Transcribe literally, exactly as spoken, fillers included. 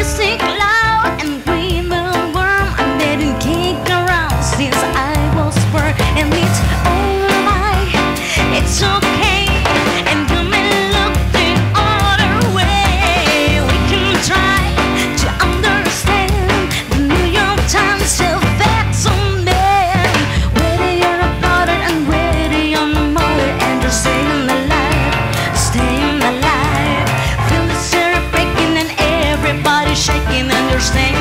music loud and breathe the warm. I didn't kick around since I was born, and it's alright, it's okay. And you may look the other way. We can try to understand the New York Times effects on men. Whether you're a brother and whether you're a mother, and you're staying alive, staying alive. Feel the syrup breaking and everybody shaking, and you're staying